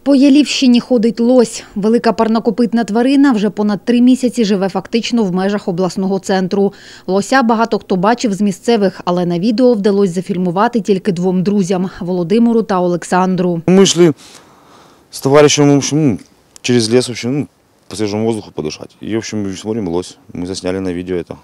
По Ялівщині ходить лось. Велика парнокопитна тварина вже понад 3 місяці живе фактично в межах обласного центру. Лося багато хто бачив з місцевих, але на відео вдалося зафільмувати тільки 2 друзям – Володимиру та Олександру. Ми йшли з товаришем через ліс, по свіжому воздуху подишати. І, в общем, мы смотрим лось. Мы засняли на видео это.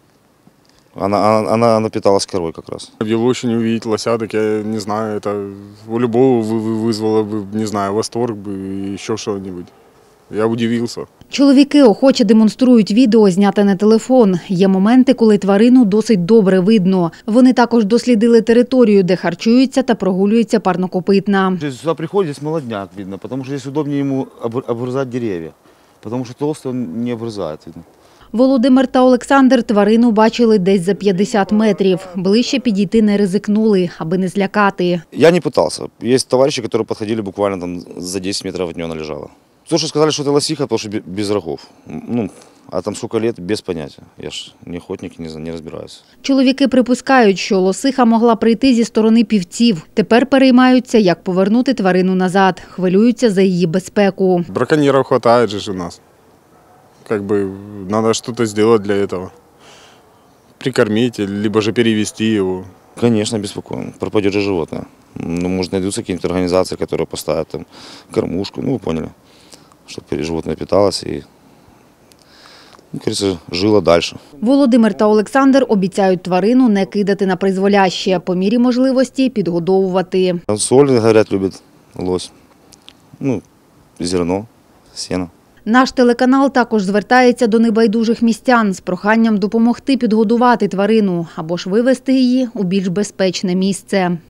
Она напиталась корой как раз. В Яловщине увидеть лося, так я не знаю, это у любого вызвало бы, не знаю, восторг бы и еще что-нибудь. Я удивился. Чоловіки охоче демонструють відео, зняте на телефон. Є моменти, коли тварину досить добре видно. Вони також дослідили територію, де харчуються та прогулюється парнокопитна. Сюда приходит, здесь молодняк видно, потому что здесь удобнее ему обрезать деревья. Потому что толстый он не обрезает, видно. Володимир та Олександр тварину бачили десь за 50 метрів. Ближче підійти не ризикнули, аби не злякати. Я не пытался. Есть товарищи, которые подходили буквально там за 10 метров от нее, она лежала. То, что сказали, что это лосиха, потому что без рогов. А там сколько лет, без понятия. Я ж не охотник, не разбираюсь. Чоловіки припускають, що лосиха могла прийти зі сторони півців. Тепер переймаються, як повернути тварину назад. Хвилюються за її безпеку. Браконьеров хватает же у нас. Как бы надо что-то сделать для этого. Прикормить, либо же перевести его. Конечно, беспокоен. Пропадет же животное. Может, найдутся какие-то организации, которые поставят там кормушку, вы поняли, чтобы животное питалось и, кажется, жило дальше. Володимир та Олександр обіцяють тварину не кидати на призволяще, по мірі можливості підгодовувати. Соль, говорят, любит лось. Зерно, сено. Наш телеканал також звертається до небайдужих містян з проханням допомогти підгодувати тварину або ж вивезти її у більш безпечне місце.